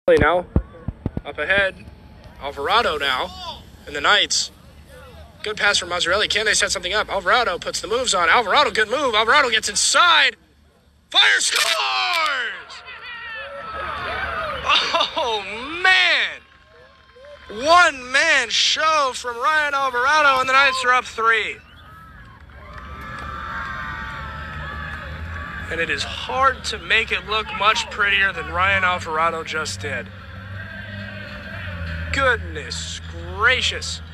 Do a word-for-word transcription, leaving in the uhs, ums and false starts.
Now, up ahead, Alvarado now, and the Knights. Good pass from Mazzarelli. Can they set something up? Alvarado puts the moves on. Alvarado, good move. Alvarado gets inside. Fire, scores! Oh, man. One-man show from Ryan Alvarado, and the Knights are up three. And it is hard to make it look much prettier than Ryan Alvarado just did. Goodness gracious.